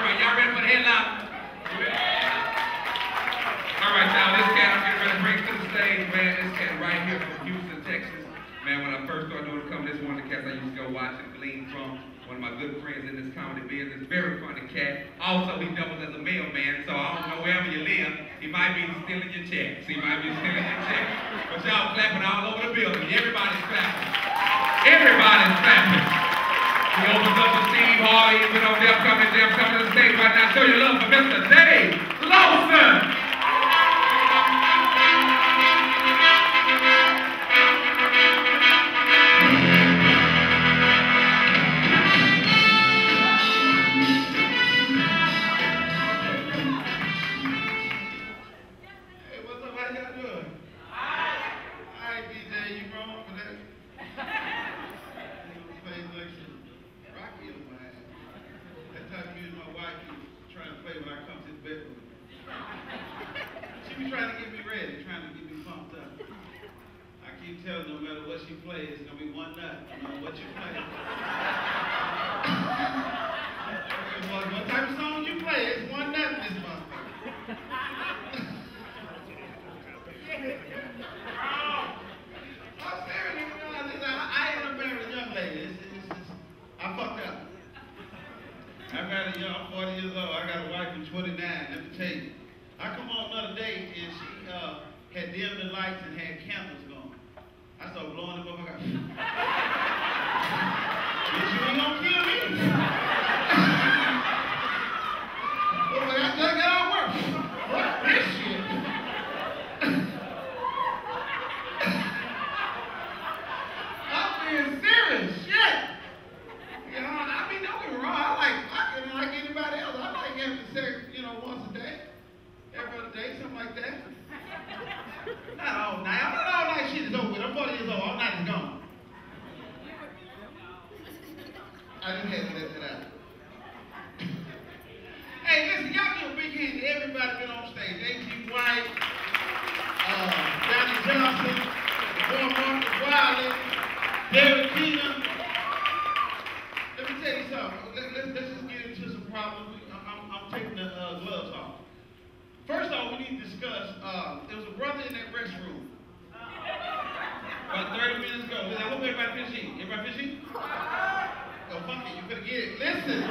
right, y'all ready for the headline? All right, now this cat I'm getting ready to bring to the stage, man. This cat right here from Houston, Texas. Man, when I first started doing comedy, this one of the cats I used to go watch and glean from. One of my good friends in this comedy business. Very funny cat. Also, he doubles as a mailman, so I don't know wherever you live, he might be stealing your checks. He might be stealing your checks. But y'all clapping all over the building. Everybody's clapping. Everybody's clapping. He opens up to Steve Harvey. He's been on Def coming to the stage right now. Show your love for Mr. Dave Lawson. No matter what she plays, it's gonna be one nut. No matter what you play. What type of song you play, it's one nut in this motherfucker. I'm serious, I ain't gonna marry a young lady. I fucked up. I married a young, I'm 40 years old. I got a wife who's 29. Let me tell you. I come on another date and she had dimmed the lights and had candles going. I started blowing the motherfucker out. Bitch, you ain't gonna kill me. Well, I just got out of work. What this shit? I'm being serious. Shit. You know, I mean, don't get me wrong. I like fucking like anybody else. I like having sex, you know, once a day. Every other day, something like that. Not all night. I'm not all night shit is over with. I'm 40 years old. All night is gone. I just had to let that out. Hey, listen, y'all give a big hand to everybody been on stage. A.G. White, Johnny Johnson, Boy Marcus Wiley, Derek Keenan. Let me tell you something. Let's just get into some problems. I'm taking the gloves off. First off, we need to discuss, there was a brother in that restroom about 30 minutes ago. I hope everybody finished eating. Everybody finished eating? Oh, fuck it, you better get it. Listen.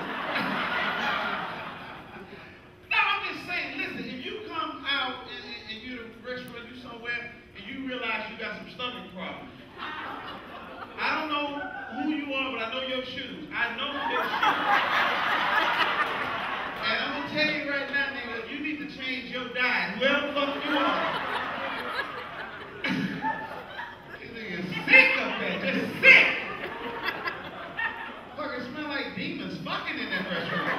No, I'm just saying, listen, if you come out and you're in a restaurant, you somewhere, and you realize you got some stomach problems. I don't know who you are, but I know your shoes. I know your shoes. And I'm gonna tell you right now, nigga, you need to change your diet. Whoever the fuck you are. This nigga is sick up there, just sick. Fucking smell like demons fucking in that restaurant.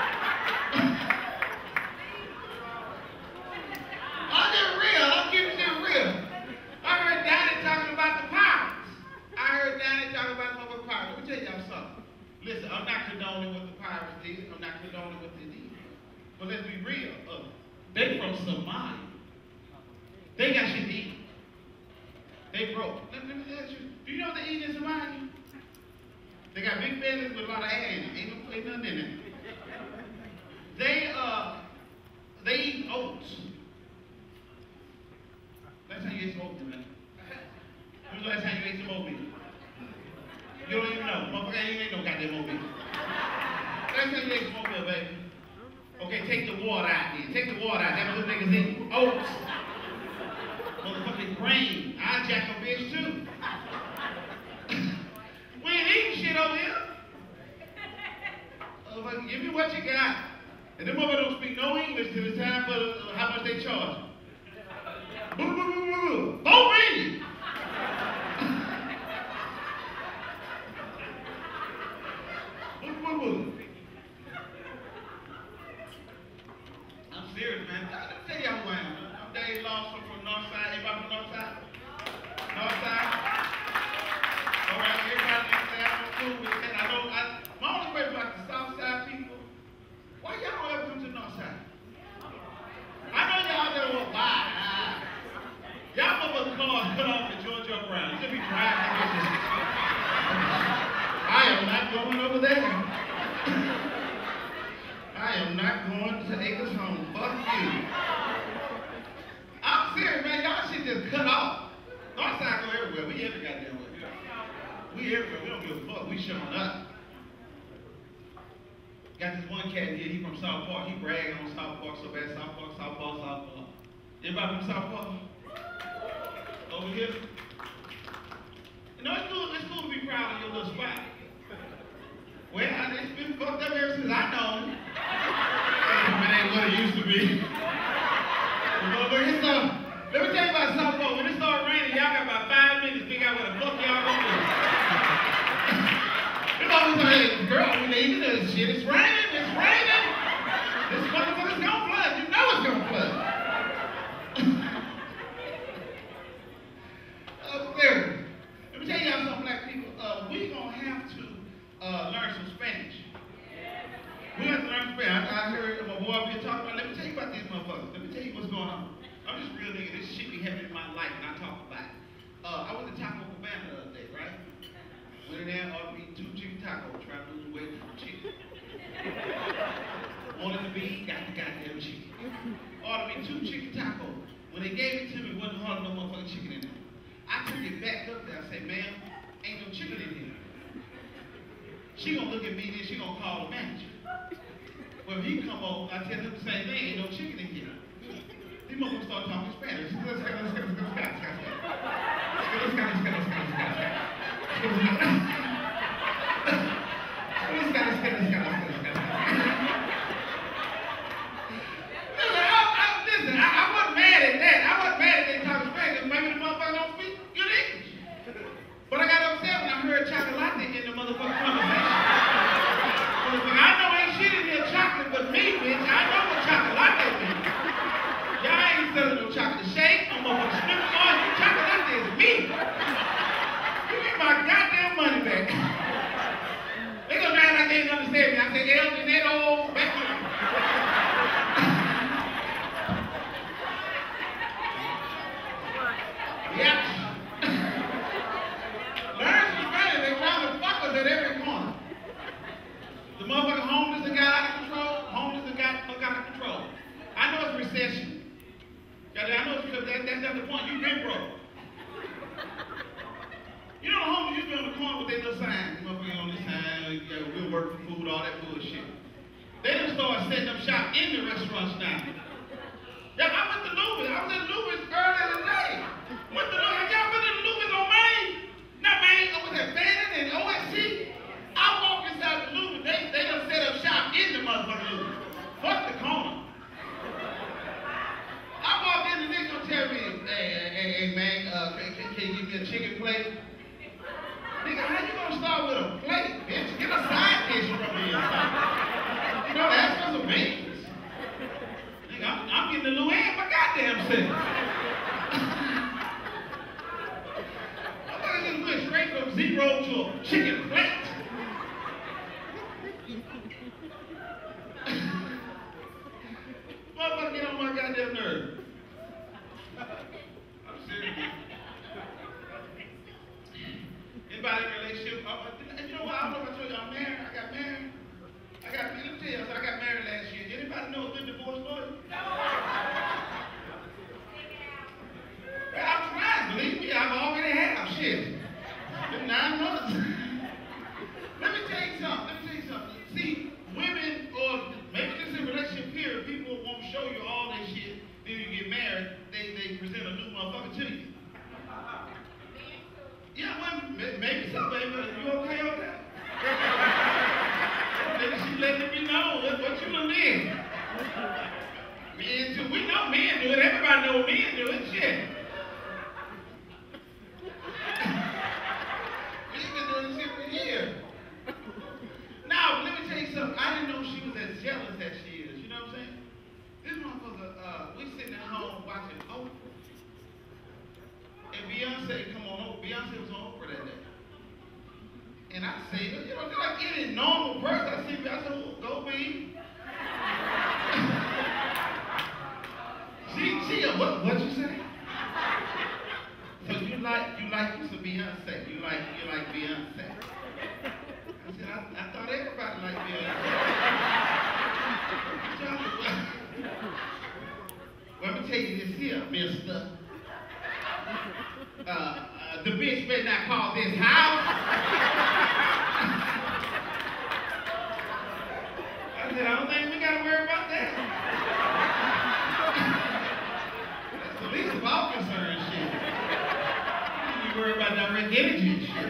I'm just real, I'm keeping it real. I heard Danny talking about the pirates. I heard Danny talking about the pirates. Let me tell y'all something. Listen, I'm not condoning what the pirates did. I'm not condoning what they did. But let's be real. They from Somalia. They got shit to eat. They broke. Let me ask you, do you know what they eat in Somalia? They got big bellies with a lot of ass in it. Ain't nothing in it. They eat oats. Last time you ate some oatmeal, man. When was the last time you ate some oatmeal? You don't even know. Motherfucker, you ain't no goddamn oatmeal. Last time you ate some oatmeal, baby. Okay, take the water out then. Take the water out. That's what niggas eat. Oats. Motherfucking grain. I jack a bitch too. We ain't eating shit over here. Give me what you got. And them motherfuckers don't speak no English till it's time for how much they charge. Boo, boo, boo, boo, boo. Don't read. Boo, boo, boo. I'm serious, man. Let me tell y'all who I am. I'm Dave Lawson from Northside. Anybody from Northside? Northside? All right, everybody next to I'm cool with that. My only way about the Southside people, why y'all don't ever come to Northside? I know y'all there will buy. Y'all motherfuckers cars cut off at Georgia Brown. You should be driving to get this. I am not going over there. I I am not going to Acres Home. Fuck you. I'm serious, man. Y'all shit just cut off. Northside go everywhere. We every goddamn way. We everywhere. We don't give a fuck. We showing up. Got this one cat here. He from South Park. He bragging on South Park so bad. South Park, South Park, South Park. Everybody from South Park? Over here? You know, it's cool to be proud of your little spot. Well, it's been fucked up ever since I know it. It ain't what it used to be. But it's, let me tell you about South Park. When it started raining, y'all got about 5 minutes to figure out what the fuck y'all gonna do. It's always like, hey, girl, we leaving this shit. It's raining, it's raining. This motherfucker's gonna flood. You know it's gonna flood. Let me tell y'all something, black people. We gonna have to learn some Spanish. We have to learn Spanish. I heard my boy up here talking about. Let me tell you about these motherfuckers. Let me tell you what's going on. I'm just real nigga. This shit be happening in my life, and I talk about it. I went to Taco Cabana the other day, right? Went in there, ordered me 2 chicken tacos, trying to lose the weight from chicken. Wanted the beef, got the goddamn chicken. Ordered me 2 chicken tacos. When they gave it to me, wasn't hardly no motherfucking chicken in there. I took it back up there. I said, ma'am, ain't no chicken in here. She gonna look at me, then she gonna call the manager. Well, if he come over, I tell him the same thing, ain't no chicken in here. These motherfuckers start talking Spanish. Listen, I wasn't mad at that. I wasn't mad at they talking Spanish. Maybe the motherfucker don't speak good English. But I got upset when I heard chocolate in the motherfucking conversation. I know ain't shit in here chocolate but me, bitch. I know what chocolate means. Y'all ain't selling no chocolate shake, no motherfucking snippet oil. Chocolate is me. You get my goddamn money back. They gonna try like they didn't understand me. I said, El Dinero, back to me. Yep. Learn some Spanish. They trying to fuck us at every corner. The motherfucking homeless that got out of control. Homeless that got fuck out of control. I know it's recession. I know it's because that's not the point. You've been broke. You know the homeless used to be on the corner with their little signs. Motherfucker on this side, we'll work for food, all that bullshit. They done started setting up shop in the restaurants now. Yeah, I went to Louis. I was at Louis earlier today. Went to Louis. Have y'all been to Louis on Main? Not Main, I was at Fannin and OSC. I walked inside the Louis. They done set up shop in the motherfucking Louis. Fuck the corner. I walked in, the nigga gonna tell me, hey man, can you give me a chicken plate? Nigga, how you gonna start with a plate, bitch? Get a side dish from me inside. You know, ask for some beans. Nigga, I'm getting the Louis my goddamn self. I just went straight from 0 to a chicken plate. Motherfucker get on my goddamn nerve. I'm serious. Anybody in a relationship? You know what? I don't know if I told you I'm married. I got married. Let me tell you, so I got married last year. Anybody know a good divorce lawyer? Well, I'm trying, believe me. I've already had shit. It's been 9 months. Let me tell you something. See, women, or maybe just in relationship period, people won't show you all that shit. Then you get married, they present a new motherfucker to you. Yeah, well, maybe so, baby. You okay on that? Maybe she letting me know what you done did. Men too. We know men do it. Everybody know men do it. Shit. We've been doing this shit for years. Now, let me tell you something. I didn't know she was as jealous as she is. You know what I'm saying? This motherfucker, we sitting at home watching Oprah. And Beyonce come on over. Beyonce was on Oprah that day. And I say, you know, like any normal person, I see Beyonce, go be. What you say? So you like some Beyonce. You like Beyonce. I said, I thought everybody liked Beyonce. here, mister. The bitch better not call this house. I said, I don't think we gotta worry about that. That's the least of all concern shit. You worry about direct energy and shit.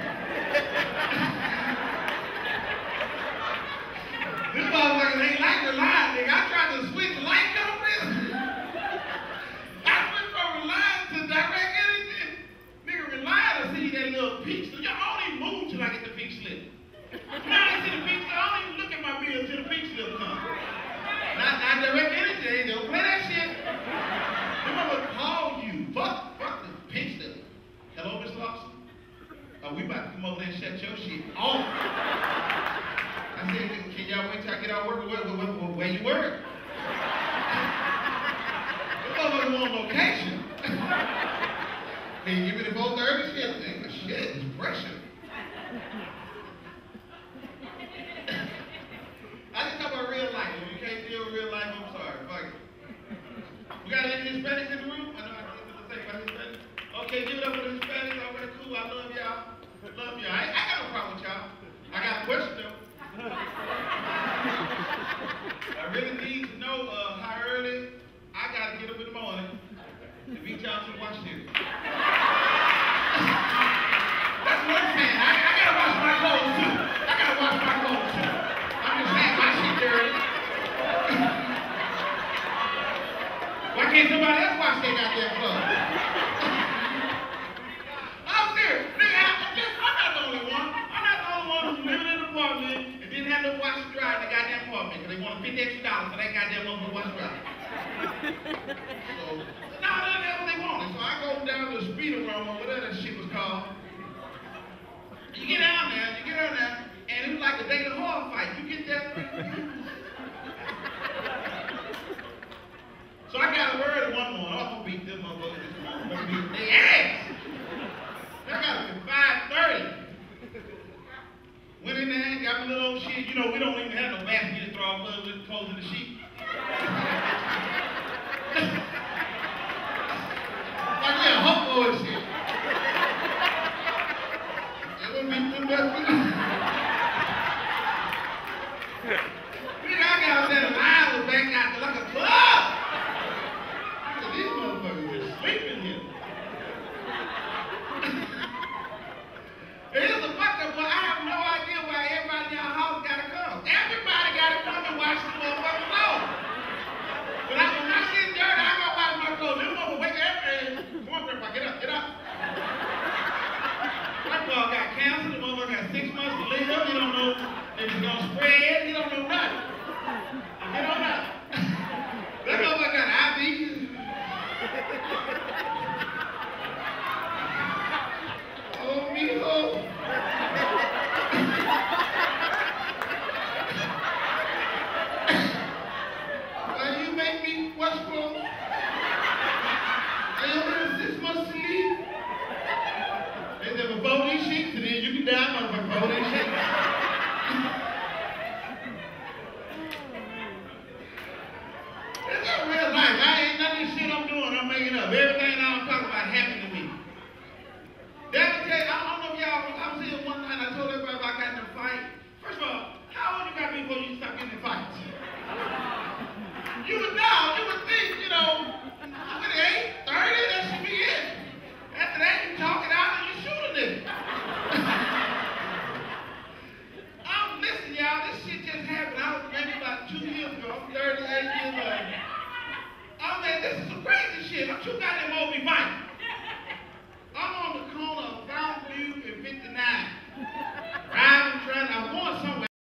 This motherfucker ain't like Reliance, nigga. I tried to switch light companies. I switched from Reliance to direct energy. Nigga, Reliance will see that little pink slip. Y'all don't even move till I get the pink slip. Now I see the pink slip. I don't even look at my bill till the pink slip comes. Not direct energy. They don't play that shit. They mother call you. Fuck the pink slip. Hello, Miss Lawson? We about to come over there and shut your shit off. I said, can y'all wait till I get out of work? Where you work? This motherfucker want location. Can you give me the 430 shit? Nigga, shit, it's pressure. I just talk about real life. If you can't deal with real life, I'm sorry. Fuck it. We got any Hispanics in the room? I know I didn't get to say about Hispanics. Okay, give it up for the Hispanics. All right, cool. I love y'all. Love y'all. I got no problem with y'all. I got a question though. I really need to know how early I gotta get up in the morning to beat y'all to Washington. That's what I'm saying. I gotta wash my clothes too. I'm just saying my shit dirty. Why can't somebody else wash their goddamn clothes? I'm serious. Nigga, I'm not the only one. I'm not the only one who's living in an apartment and didn't have no wash and dry in the goddamn apartment because they wanted $50 extra for that goddamn motherfucker wash and dry. So, that's what they wanted. So I go down to the speed around or whatever that shit was called. You get down there, and it was like a David Horror fight. You get there. So I got a word one morning. I'm gonna beat them motherfuckers. I'm gonna beat their ass. I got up at 5:30. Went in there, got my little old shit. You know, we don't even have no basket to throw our blood with clothes in the sheet. Like, yeah, hope boy shit. It wouldn't be too much. Nigga, I got out there, the line was back out there like a club. These motherfuckers are sleeping here. Here's the fucked up one. I have no idea why everybody in y'all house gotta come. Everybody gotta come and watch the motherfucking clothes. When I see it dirty, I gotta wash my clothes. This motherfucker wake up and come on, grandpa, get up. That dog got cancer. The motherfucker got 6 months to live. He don't know if it's gonna spread. He don't know nothing. He don't know. That motherfucker got IVs. Oh, mijo. Why you make me wash clothes? I only have 6 months to live. They said, well, fold these sheets and then you can die, motherfucker. Fold these sheets. It's not real life. I ain't none of this shit I'm doing. I'm making up. Everything I'm talking about happened to me. That tell you, I don't know if y'all, I was here one night, I told everybody about I got in a fight. First of all, how old you got to be before you stop getting in fights? You would